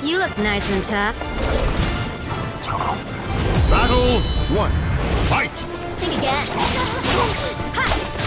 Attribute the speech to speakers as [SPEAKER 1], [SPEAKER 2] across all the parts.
[SPEAKER 1] You look nice and tough.
[SPEAKER 2] Battle 1. Fight!
[SPEAKER 1] Think again. Ha!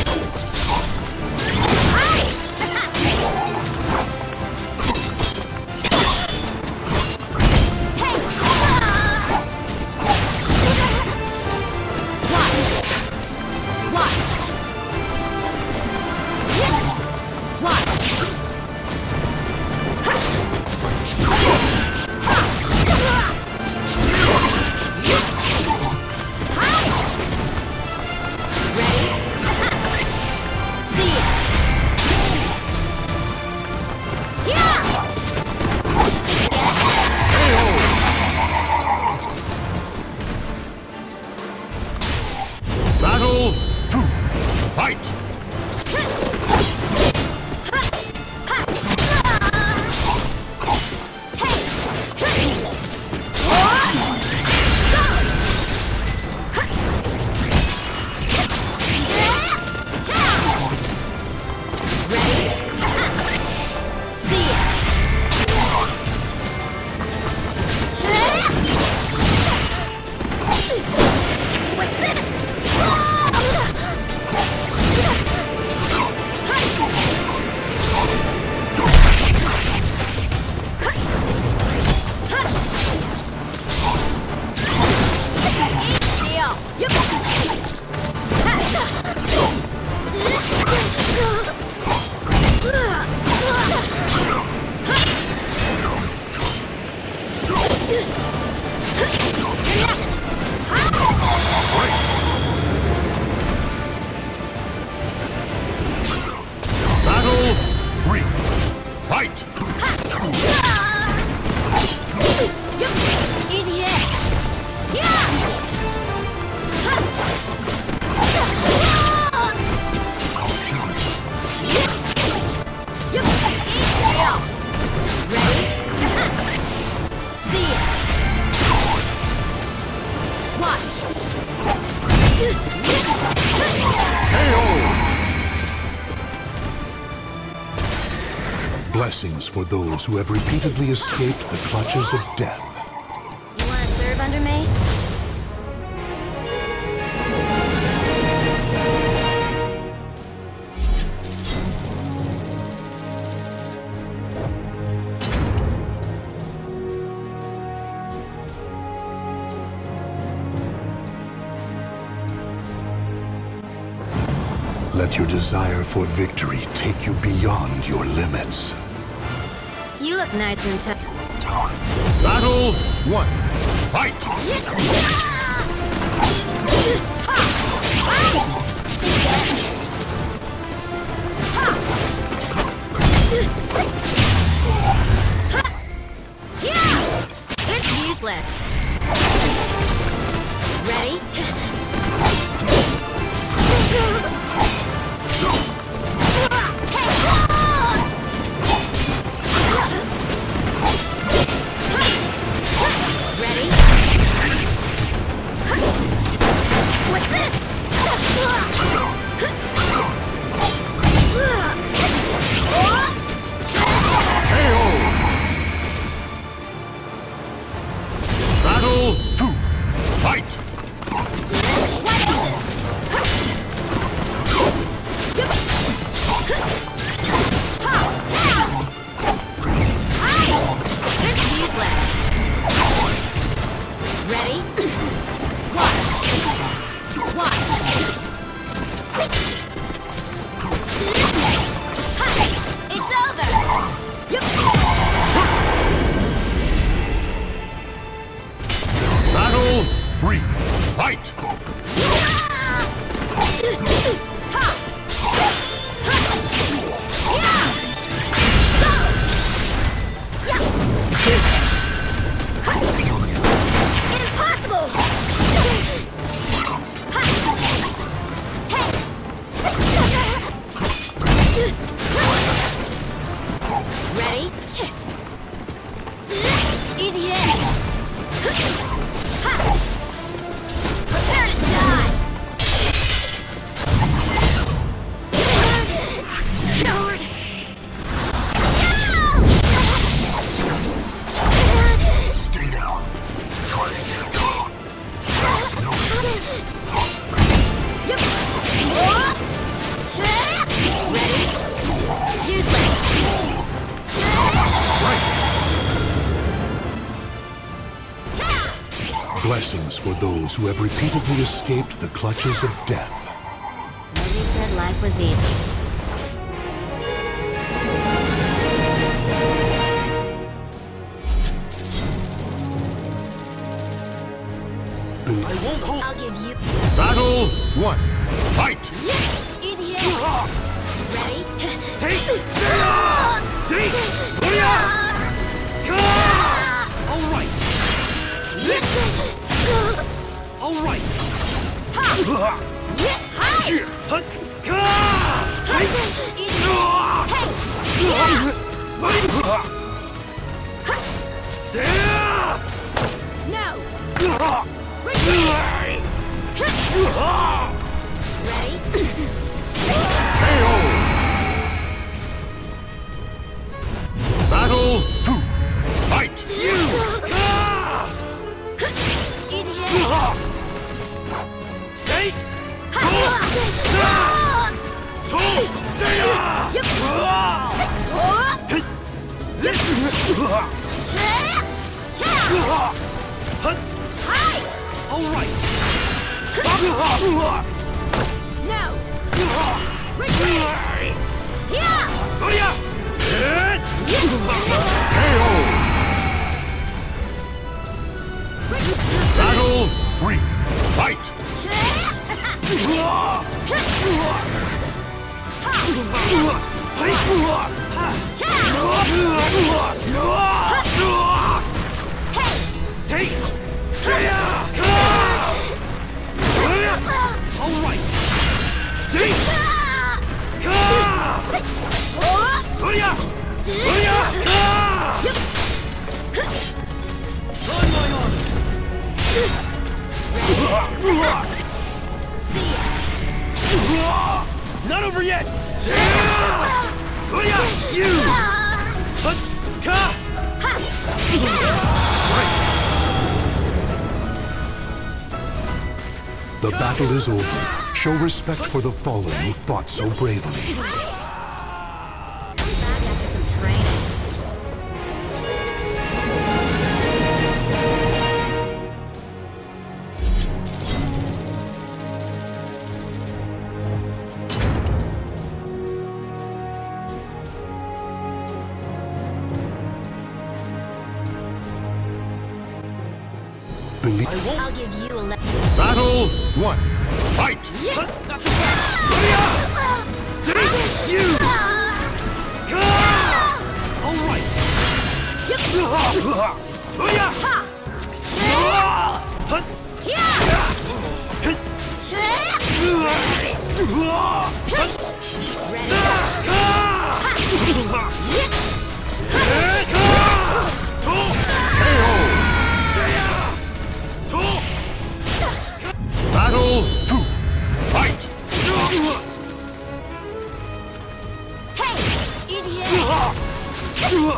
[SPEAKER 2] Battle 2. Fight! Battle 3. Fight!
[SPEAKER 1] Easy hit.
[SPEAKER 3] Blessings for those who have repeatedly escaped the clutches of death.
[SPEAKER 1] You want to serve under me?
[SPEAKER 3] Let your desire for victory take you beyond your limits.
[SPEAKER 1] You look nice and tough.
[SPEAKER 2] Battle 1. Fight!
[SPEAKER 1] It's useless. Ready?
[SPEAKER 2] Battle 2. Fight!
[SPEAKER 1] It's useless. Ready? Watch. It's over.
[SPEAKER 2] Battle 3. Fight!
[SPEAKER 1] Impossible! Ready? Easy hit. Prepare to die. Coward.
[SPEAKER 3] Blessings for those who have repeatedly escaped the clutches of death.
[SPEAKER 1] Nobody said life was easy.
[SPEAKER 4] I won't hold.
[SPEAKER 1] I'll give you.
[SPEAKER 2] Battle 1. Fight!
[SPEAKER 1] Easy hit. Ready?
[SPEAKER 4] Take! Take! Soya! All right. All right. Here. Hut.
[SPEAKER 1] No. Retreat. Ready?
[SPEAKER 2] KO! Battle 2. Fight!
[SPEAKER 1] Easy hit.
[SPEAKER 4] Say! All right.
[SPEAKER 1] No. Retreat. Yeah.
[SPEAKER 2] KO! Battle 3. Fight!
[SPEAKER 4] Take! All right. Take! On my honor.
[SPEAKER 1] See ya.
[SPEAKER 4] Not over yet! You!
[SPEAKER 3] The battle is over. Show respect for the fallen who fought so bravely.
[SPEAKER 1] Back after some training. I'll give you a
[SPEAKER 2] Battle 1. Fight!
[SPEAKER 4] Not so fast! Take you! All right!
[SPEAKER 2] Battle 2. Fight!
[SPEAKER 1] easy hit.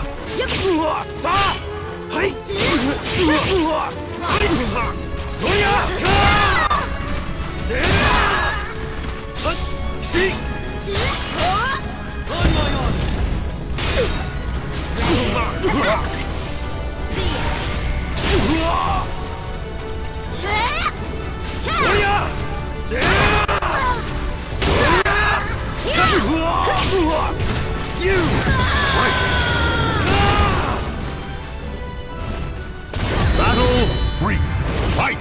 [SPEAKER 2] Battle 3. Fight!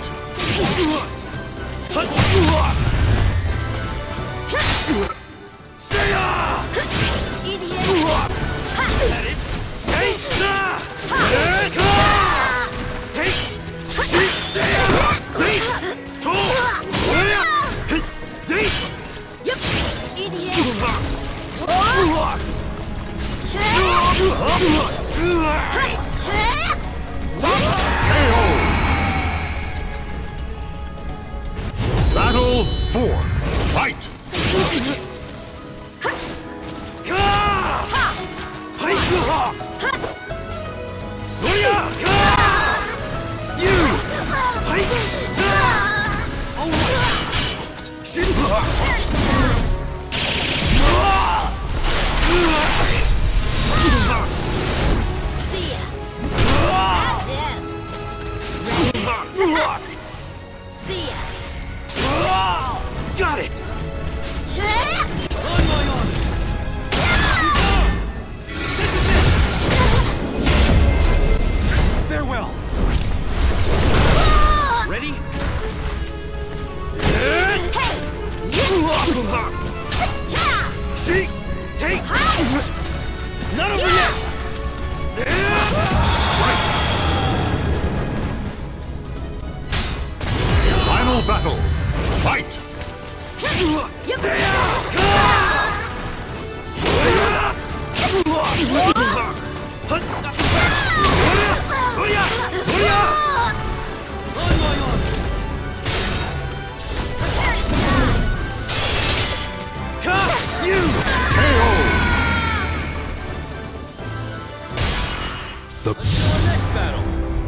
[SPEAKER 1] Easy hit.
[SPEAKER 4] Take! Until our next battle.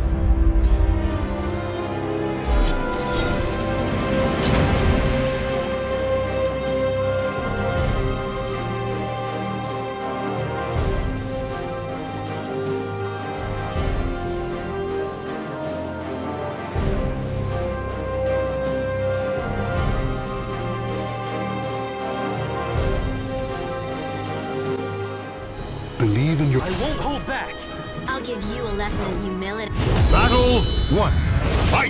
[SPEAKER 3] Believe in your...
[SPEAKER 4] I won't hold back.
[SPEAKER 1] I'll give you a lesson in humility.
[SPEAKER 2] Battle 1. Fight!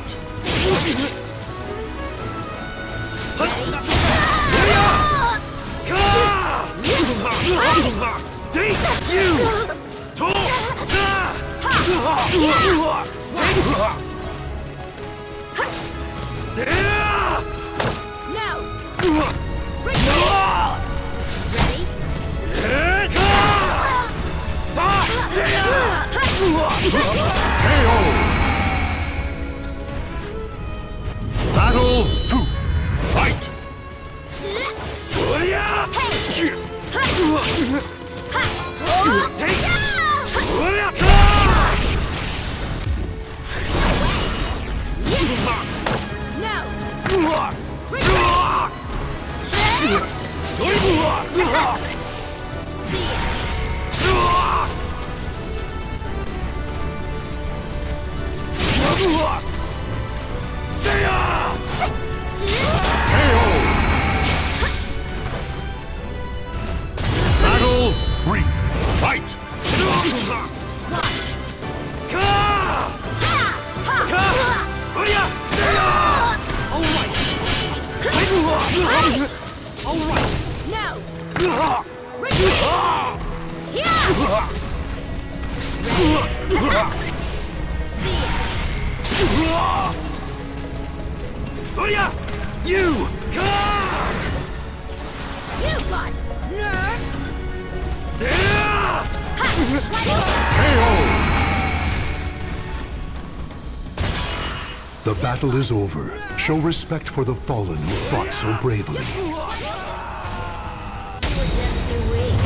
[SPEAKER 1] No! Ready?
[SPEAKER 2] Battle 2. Fight! Battle 3. Fight!
[SPEAKER 4] All right.
[SPEAKER 1] No! Retreat! Yeah! See ya!
[SPEAKER 4] You!
[SPEAKER 1] You got nerve!
[SPEAKER 3] The battle is over. Show respect for the fallen who fought so bravely.
[SPEAKER 1] You were just too weak.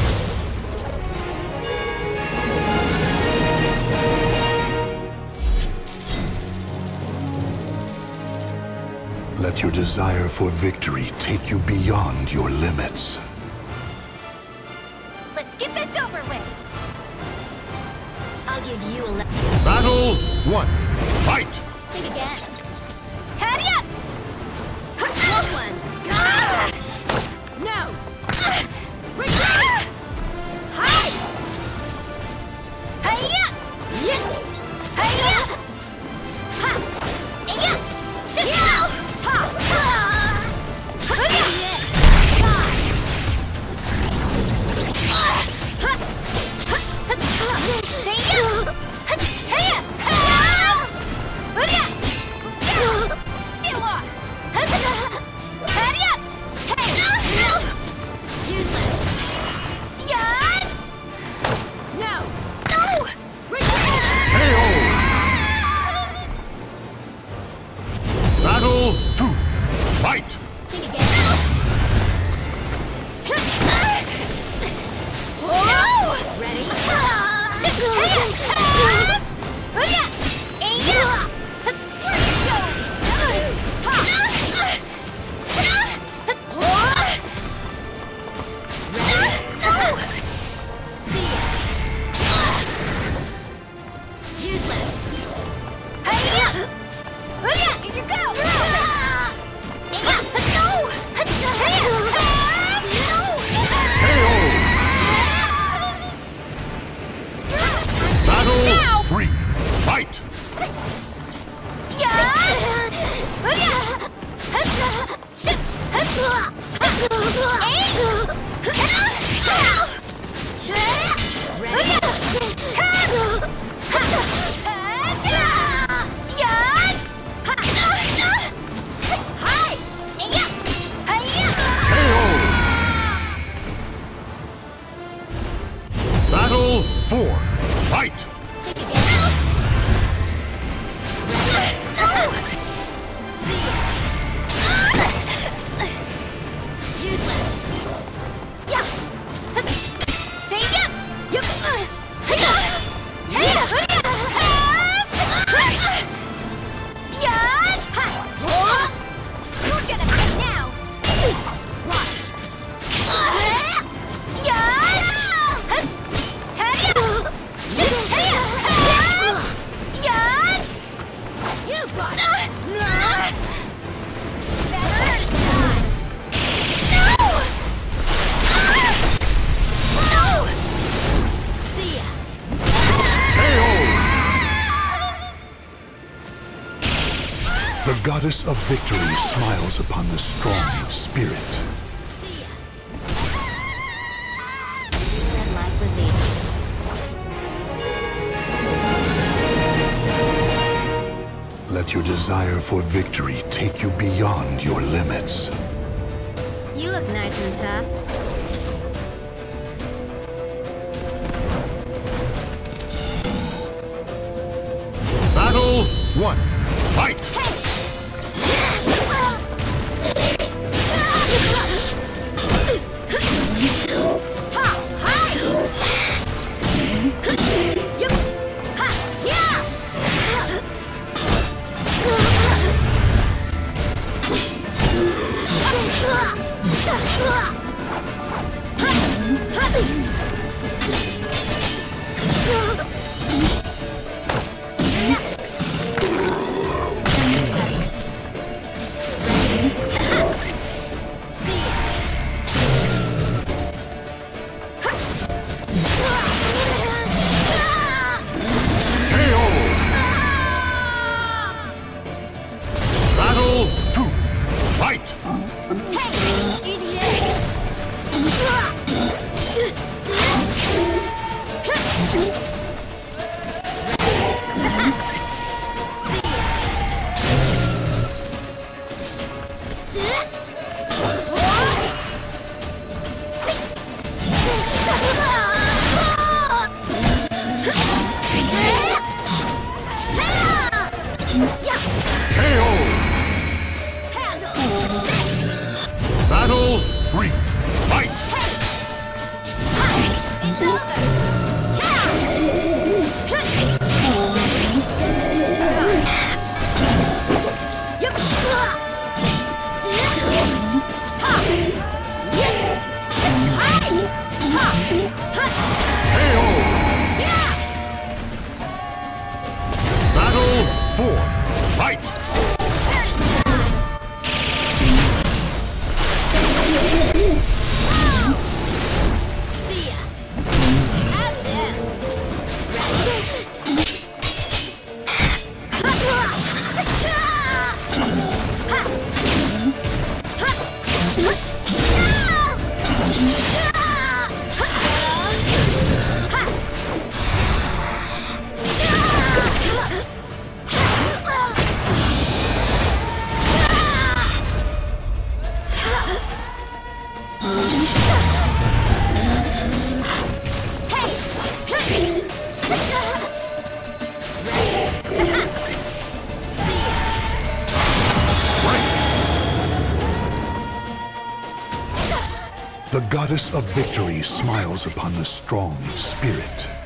[SPEAKER 3] Let your desire for victory take you beyond your limits.
[SPEAKER 1] Let's get this over with! I'll give you a
[SPEAKER 2] Battle 1. Fight!
[SPEAKER 1] Think again. Taddy up! Close ones! No! Retreat! Hide! Hey-ya! Hey-ya! Ha! Hey-ya! Shit! Ha! See ya! Taya!
[SPEAKER 3] The goddess of victory smiles upon the strong of spirit.
[SPEAKER 1] See ya. You said life was easy.
[SPEAKER 3] Let your desire for victory take you beyond your limits.
[SPEAKER 1] You look nice and tough.
[SPEAKER 2] Battle 1. Fight! Battle 2. Fight!
[SPEAKER 1] Easy
[SPEAKER 2] Battle 3. Fight!
[SPEAKER 1] It's
[SPEAKER 2] Battle 4. Fight!
[SPEAKER 1] See ya. As in.
[SPEAKER 3] The goddess of victory smiles upon the strong of spirit.